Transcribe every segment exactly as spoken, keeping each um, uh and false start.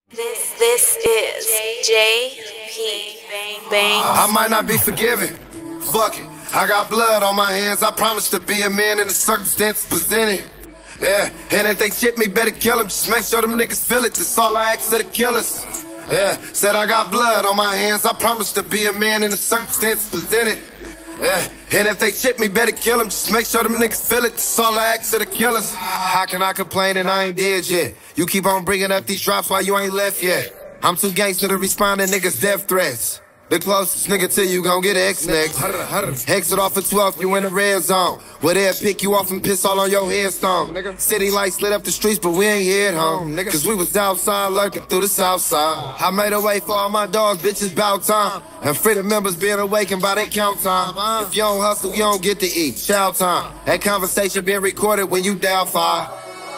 This this is J P Bang. I might not be forgiven. Fuck it. I got blood on my hands. I promise to be a man in the circumstances presented. Yeah, and if they shit me, better kill them. Just make sure them niggas feel it. That's all I ask of the killers. Yeah, said I got blood on my hands. I promise to be a man in the circumstances presented. Yeah, and if they shit me, better kill them. Just make sure them niggas feel it. That's all I ask of the killers. How can I complain and I ain't dead yet? You keep on bringing up these drops while you ain't left yet. I'm too gangster to respond to niggas' death threats. The closest nigga to you gon' get X next. Exit off at twelfth, you in the red zone. Where they'll pick you off and piss all on your headstone. City lights lit up the streets, but we ain't here at home. Cause we was outside lurking through the south side. I made a way for all my dogs, bitches bout time. And freedom members being awakened by their count time. If you don't hustle, you don't get to eat. Shout time. That conversation being recorded when you dial five.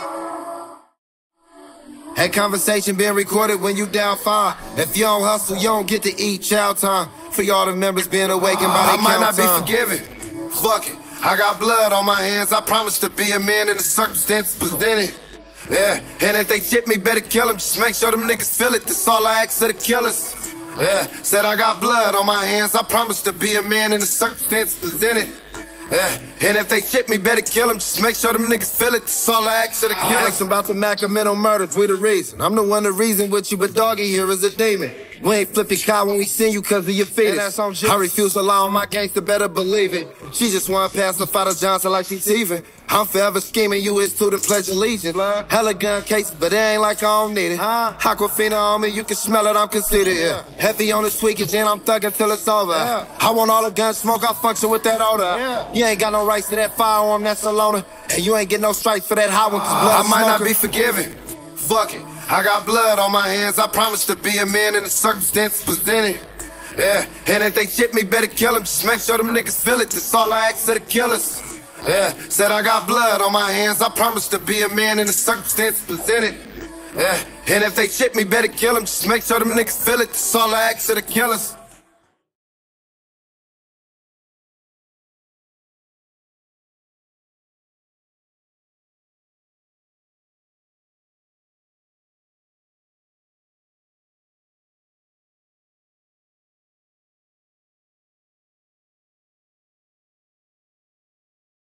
That conversation being recorded when you down fire. If you don't hustle, you don't get to eat. Child time for y'all the members being awakened by their count time. I might not be forgiven. Fuck it. I got blood on my hands. I promise to be a man in the circumstances presented. Yeah, and if they shit me, better kill them. Just make sure them niggas feel it. That's all I ask of the killers. Yeah, said I got blood on my hands. I promise to be a man in the circumstances presented. Yeah, and if they shit me, better kill them. Just make sure them niggas feel it. That's all I ask of the killers. I ask about the Macamento murders, we the reason. I'm the one to reason with you, but doggy here is a demon. We ain't flipping car when we send you cause of your feelings. I refuse to allow my gangster, better believe it. She just wanna pacify the Johnson like she's even. I'm forever scheming, you is to the pledge of allegiance. Hella gun cases, but it ain't like I don't need it. Aquafina on me, you can smell it, I'm conceited. Yeah. Heavy on the tweakage, and I'm thugging till it's over. Yeah. I want all the gun smoke, I function with that odor. Yeah. You ain't got no rights to that firearm, that's a loner. And you ain't get no stripes for that hot one, cause blood I might not be forgiven. Fuck it. I got blood on my hands. I promise to be a man in the circumstances presented. Yeah, and if they shit me, better kill them. Just make sure them niggas feel it. That's all I ask of the killers. Yeah, said I got blood on my hands. I promise to be a man in the circumstances presented. Yeah, and if they shit me, better kill them. Just make sure them niggas feel it. That's all I ask of the killers.